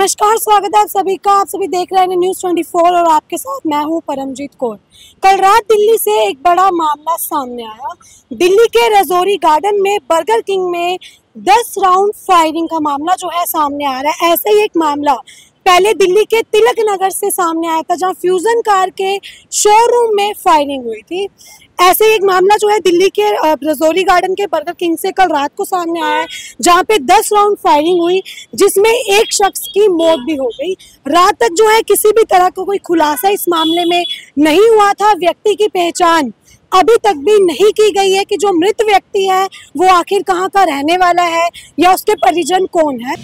नमस्कार, स्वागत है आप सभी का। आप सभी देख रहे हैं न्यूज़ 24 और आपके साथ मैं हूं परमजीत कौर। कल रात दिल्ली से एक बड़ा मामला सामने आया। दिल्ली के रजौरी गार्डन में बर्गर किंग में 10 राउंड फायरिंग का मामला जो है सामने आ रहा है। ऐसा ही एक मामला पहले दिल्ली के तिलक नगर से सामने आया था, जहां फ्यूजन कार के शोरूम में फायरिंग हुई थी। ऐसे ही एक मामला जो है दिल्ली के रजौरी गार्डन के बर्गर किंग से कल रात को सामने आया है, जहां पे 10 राउंड फायरिंग हुई, जिसमें एक शख्स की मौत भी हो गई। रात तक जो है किसी भी तरह का कोई खुलासा इस मामले में नहीं हुआ था। व्यक्ति की पहचान अभी तक भी नहीं की गई है कि जो मृत व्यक्ति है वो आखिर कहाँ का रहने वाला है या उसके परिजन कौन है।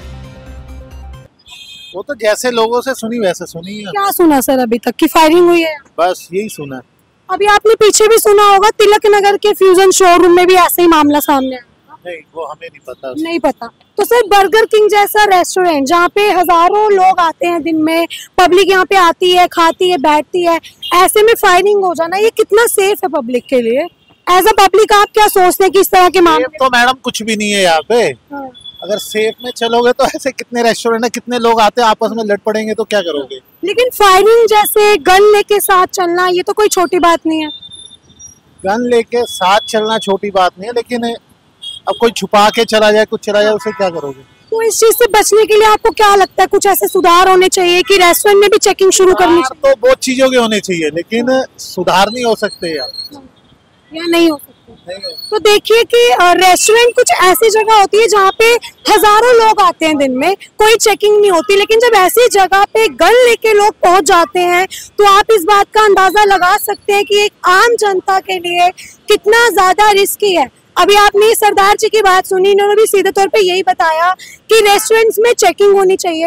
वो तो जैसे लोगों से सुनी वैसे सुनी है। क्या सुना सर अभी तक की फायरिंग हुई है? बस यही सुना। अभी आपने पीछे भी सुना होगा तिलक नगर के फ्यूजन शोरूम में भी ऐसे ही मामला सामने आया। नहीं, वो हमें नहीं पता। नहीं पता। तो सर बर्गर किंग जैसा रेस्टोरेंट जहाँ पे हजारों लोग आते हैं दिन में, पब्लिक यहाँ पे आती है, खाती है, बैठती है, ऐसे में फायरिंग हो जाना ये कितना सेफ है पब्लिक के लिए? एज अ पब्लिक आप क्या सोचते हैं कि इस तरह के मामले? तो मैडम कुछ भी नहीं है यहाँ पे। हाँ। अगर सेफ में चलोगे तो ऐसे कितने रेस्टोरेंट है, कितने लोग आते हैं, आपस में लड़ पड़ेंगे तो क्या करोगे? लेकिन फायरिंग जैसे गन लेके साथ चलना ये तो कोई छोटी बात नहीं है। गन लेके साथ चलना छोटी बात नहीं है, लेकिन अब कोई छुपा के चला जाए, कुछ चला जाए, उसे क्या करोगे? तो इस चीज से बचने के लिए आपको क्या लगता है, कुछ ऐसे सुधार होने चाहिए कि रेस्टोरेंट में भी चेकिंग शुरू करनी चाहिए? तो बहुत चीजों के होने चाहिए, लेकिन सुधार नहीं हो सकते या नहीं हो सकते। तो देखिए कि रेस्टोरेंट कुछ ऐसी जगह होती है जहाँ पे हजारों लोग आते हैं दिन में, कोई चेकिंग नहीं होती, लेकिन जब ऐसी जगह पे गन लेके लोग पहुंच जाते हैं तो आप इस बात का अंदाजा लगा सकते हैं कि एक आम जनता के लिए कितना ज्यादा रिस्की है। अभी आपने सरदार जी की बात सुनी, इन्होंने भी सीधे तौर पे यही बताया कि रेस्टोरेंट्स में चेकिंग होनी चाहिए।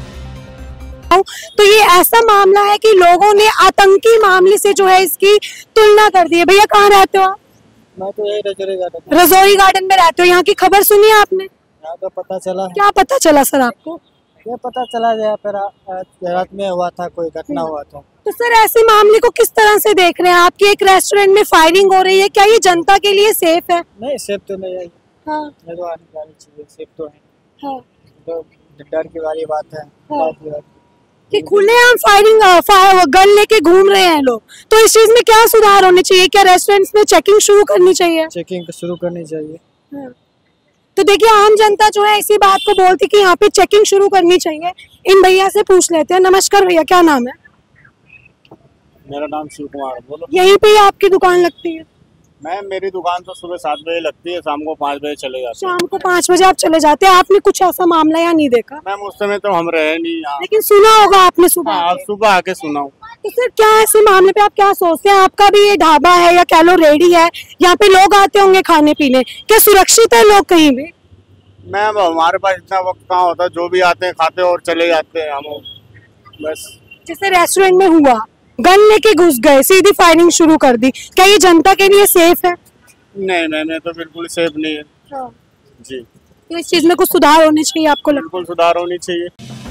तो ये ऐसा मामला है कि लोगों ने आतंकी मामले से जो है इसकी तुलना कर दी है। भैया कहाँ रहते हो आप? मैं तो यही रजौरी गार्डन में रहते हो। यहाँ की खबर सुनी है आपने? यहाँ तो पता चला। क्या पता चला सर आपको? ये पता चला यहाँ पर रात में हुआ था, कोई घटना हुआ था। तो सर ऐसे मामले को किस तरह से देख रहे हैं आप कि एक रेस्टोरेंट में फायरिंग हो रही है, क्या ये जनता के लिए सेफ है? नहीं, सेफ तो नहीं है। हाँ। तो आने वाली चीजें सेफ तो है। हाँ। तो डर की वाली बात है। हाँ। कि खुलेआम फायरिंग गन लेके घूम रहे हैं लोग, तो इस चीज में क्या सुधार होने चाहिए? क्या रेस्टोरेंट्स में चेकिंग शुरू करनी चाहिए? चेकिंग शुरू करनी चाहिए। हाँ। तो देखिए आम जनता जो है इसी बात को बोलती कि यहाँ पे चेकिंग शुरू करनी चाहिए। इन भैया से पूछ लेते हैं। नमस्कार भैया, क्या नाम है? मेरा नाम शिव कुमार। बोलो। यहीं पे आपकी दुकान लगती है? मैम मेरी दुकान तो सुबह 7 बजे लगती है, शाम को 5 बजे चले जाते हैं। शाम को 5 बजे आप चले जाते हैं। आपने कुछ ऐसा मामला यहाँ नहीं देखा? मैम उस समय तो हम रहे नहीं यहाँ, लेकिन सुना होगा आपने सुबह। हाँ, सुबह आके सुना हूँ। तो सर क्या ऐसे मामले पे आप क्या सोचते हैं? आपका भी ये ढाबा है या कह लो रेडी है, यहाँ पे लोग आते होंगे खाने पीने, क्या सुरक्षित है लोग कहीं भी? मैम हमारे पास इतना वक्त कहाँ होता है, जो भी आते हैं खाते और चले जाते हैं हम बस। जैसे रेस्टोरेंट में हुआ, गन लेके घुस गए, सीधी फायरिंग शुरू कर दी, क्या ये जनता के लिए सेफ है? नहीं मैम, ये तो बिल्कुल सेफ नहीं है। हाँ। जी। तो इस चीज में कुछ सुधार होने चाहिए आपको लगता है? बिल्कुल सुधार होनी चाहिए।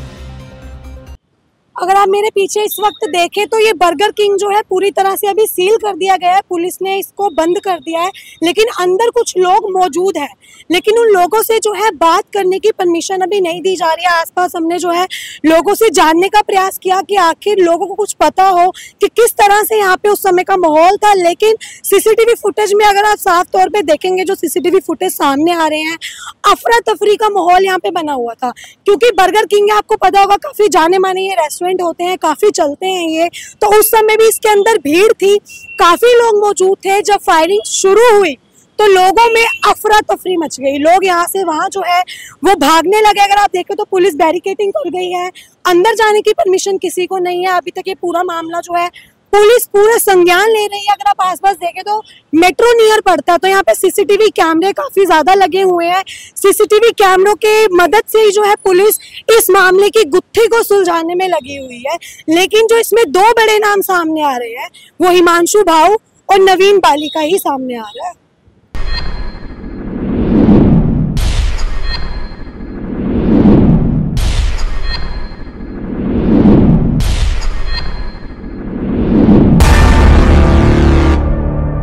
अगर आप मेरे पीछे इस वक्त देखें तो ये बर्गर किंग जो है पूरी तरह से अभी सील कर दिया गया है, पुलिस ने इसको बंद कर दिया है, लेकिन अंदर कुछ लोग मौजूद हैं, लेकिन उन लोगों से जो है बात करने की परमिशन अभी नहीं दी जा रही है। आसपास हमने जो है लोगों से जानने का प्रयास किया कि आखिर लोगों को कुछ पता हो कि किस तरह से यहाँ पे उस समय का माहौल था, लेकिन सीसीटीवी फुटेज में अगर आप साफ तौर पे देखेंगे, जो सीसीटीवी फुटेज सामने आ रहे हैं, अफरा तफरी का माहौल यहाँ पे बना हुआ था। क्योंकि बर्गर किंग आपको पता होगा काफी जाने माने ये रेस्टोरेंट होते हैं, काफी चलते हैं ये, तो उस समय भी इसके अंदर भीड़ थी, काफी लोग मौजूद थे। जब फायरिंग शुरू हुई तो लोगों में अफरा तफरी मच गई, लोग यहाँ से वहां जो है वो भागने लगे। अगर आप देखें तो पुलिस बैरिकेडिंग कर गई है, अंदर जाने की परमिशन किसी को नहीं है। अभी तक ये पूरा मामला जो है पुलिस पूरा संज्ञान ले रही है। अगर आप आसपास देखें तो मेट्रो नियर पड़ता है, तो यहाँ पे सीसीटीवी कैमरे काफी ज्यादा लगे हुए हैं। सीसीटीवी कैमरों के मदद से ही जो है पुलिस इस मामले की गुत्थी को सुलझाने में लगी हुई है। लेकिन जो इसमें 2 बड़े नाम सामने आ रहे हैं वो हिमांशु भाऊ और नवीन बाली का ही सामने आ रहा है।